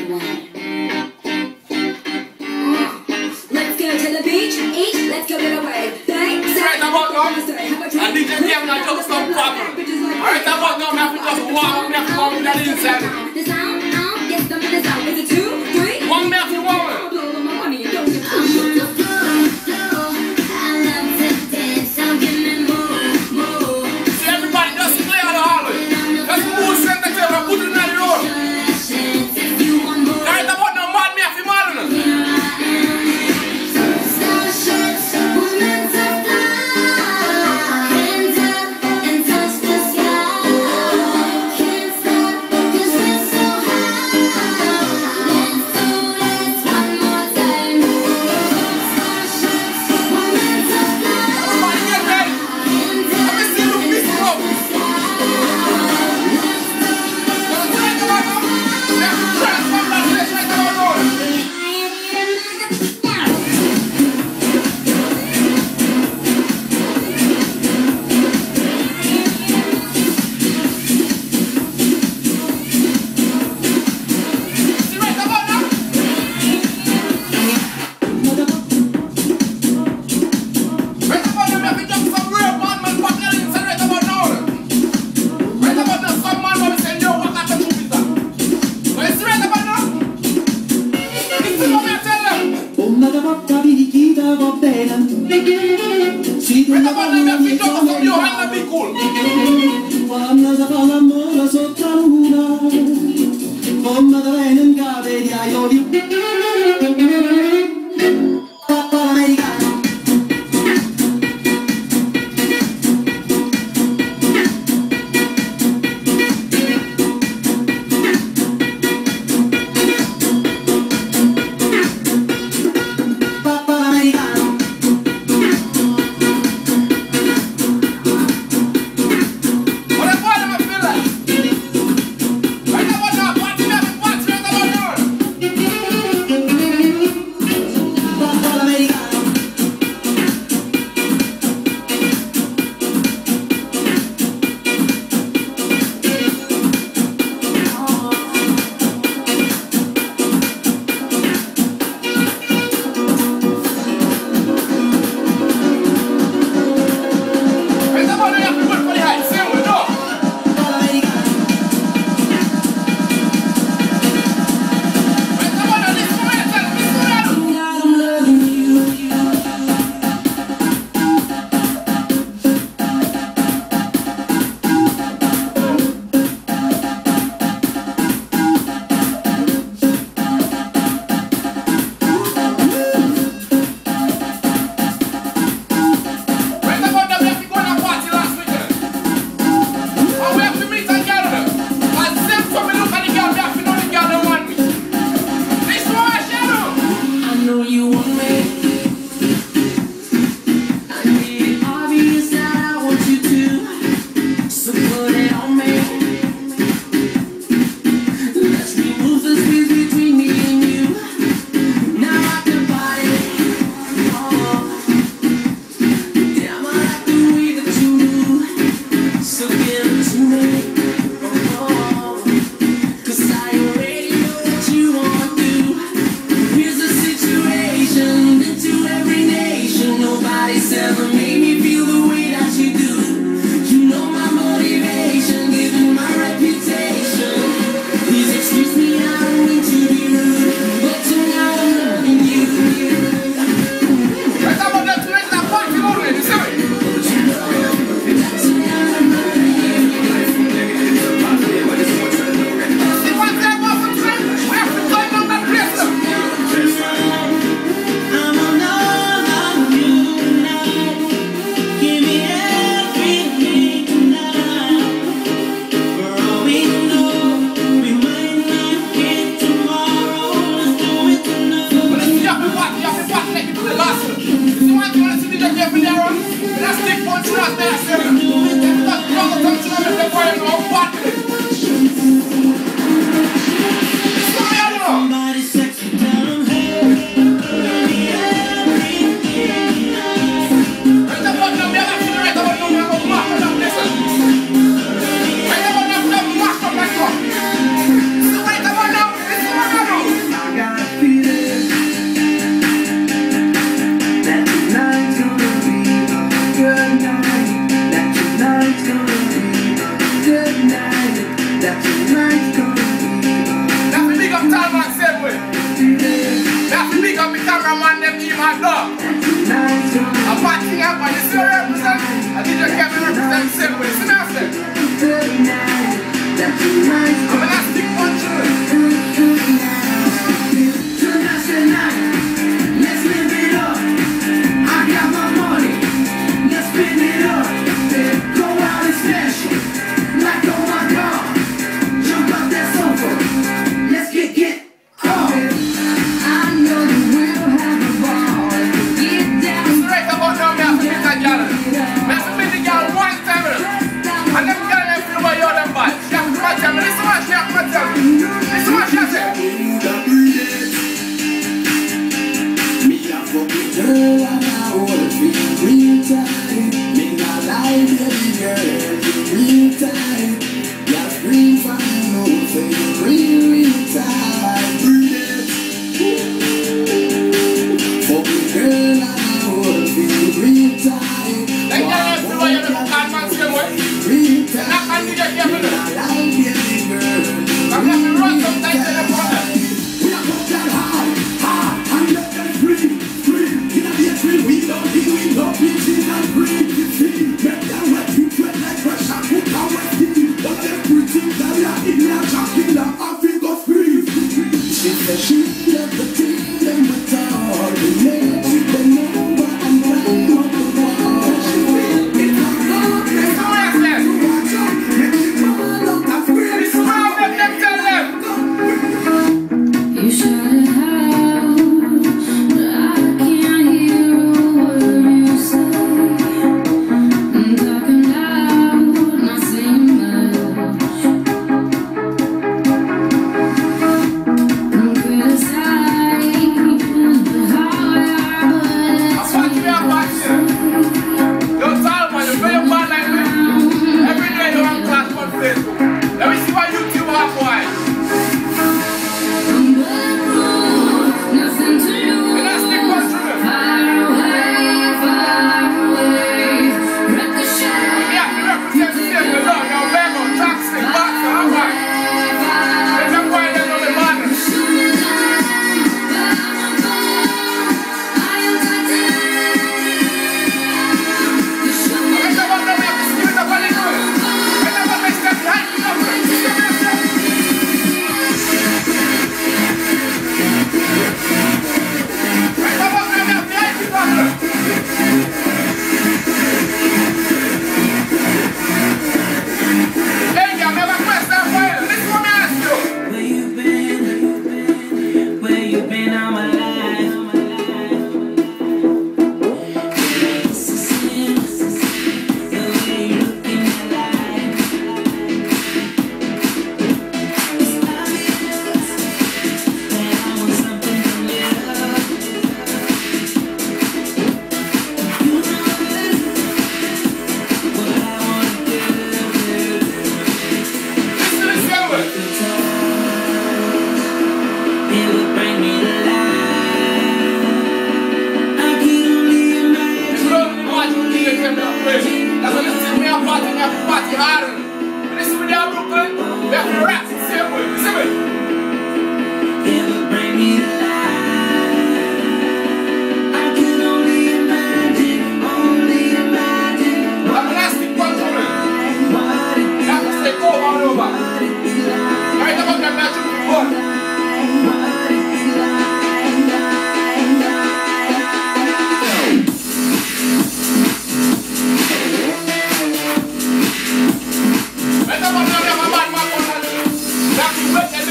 Let's go to the beach, eat, let's go get away. Thanks. Right about now, and DJ Game not just some proper. Right about now, I have to just walk up and come on the inside. The sound, yes, I'm in the sound. Is it 2, 3? One minute, one. I'll blow all my money and don't get too. not dog. A party up and you see what represent? I think you can represent the same way. See what I said? I'm an astic punch to it. Tonight, let's live it up. I got my money, let's spend it up. Go out and smash it, like oh my God. Jump up that sofa, let's get on. I know you will have a ball. Get down. It's right about now, me have to meet a girl. Me have to meet the girl one time. I never got them feel about you them bad. She have to come and tell me. Listen what she have to come and tell me. Listen what she has said. Girl, I'm not working real time. Me not lie, baby girl, real time. Yeah, scream from the nose, say real time. Fucking girl, I'm not working real time. They got them feel about you them bad man same way. Real time. Not can you get careful. Me not lie, baby girl. I'm going to run sometimes to the problem. We are put that hard, and let them free. We don't deal with no bitches and breathe. Get down wet, you sweat like fresh and put down wet deep. But everything that we are in here, Shakila, I think of free. She said she left the team, them with all the names. She don't know what I'm running on the wall. She said, it's a lot, it's a lot. Make it all up, that's where it's all. Let them tell them. You shut it out, but I can't hear a word you say. I'm talking loud, not saying much. I'm criticizing how I are, but Don't tell me, you're very bad like me. Every day you're on class on Facebook. Let me see what YouTube have for you. I'm bulletproof, nothing to lose. And that's the question. Far away, ricochet. Yeah, you represent the same with love. You're Lego, toxic, boxer, all right. There's no point in the bottom. That's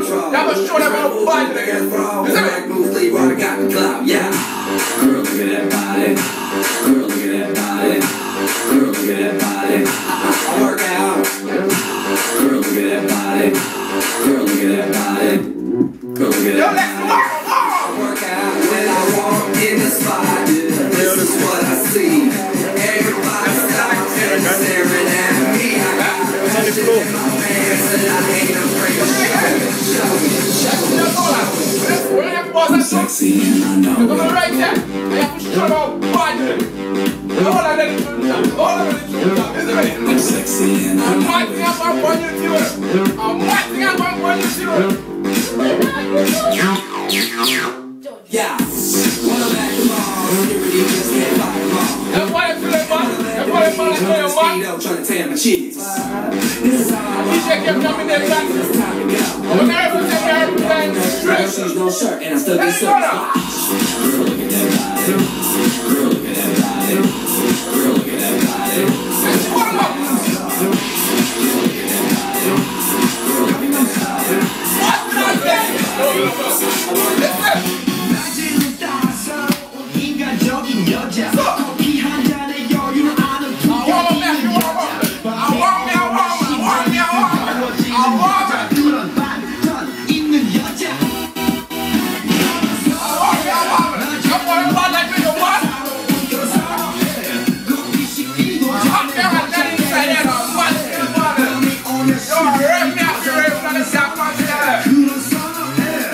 control. Y'all must show them how to fight again. Black Bruce Lee, brother got the clout, yeah. Girl, look at that body. Girl, look at that body. Girl, look at that body. I work out. Girl, look at that body. Girl, look at that body. Girl, look at Yo, that let's body. walk. I work out when I walk in the spot. This is what I see. Everybody stops and staring at me. I got passion in my pants and I ain't afraid to Sexy and I know it. Right there. I have to show them how to I'm sexy and I I'm know matching up our body to it. I'm matching up our body to it. yeah. When I'm at the mall, security just can't fight them all. That's why I feel like that's why I feel like I'm Speedo trying to tan my cheeks. This is how I DJ kept coming there back. it's time to go. When everything Girl, she's no shirt and I still get so. Girl, look at that body. Girl, look at that body. Girl, look at that body. Let's put them up. 인간적인 여자 커피 한 잔에 여유를 아는 그런 반전 있는 여자 커피 시키고 그런 선호해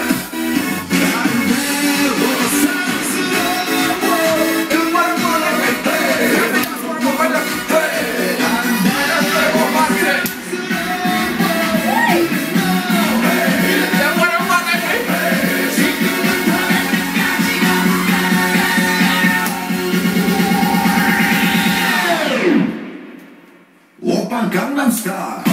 오빤 강남스타일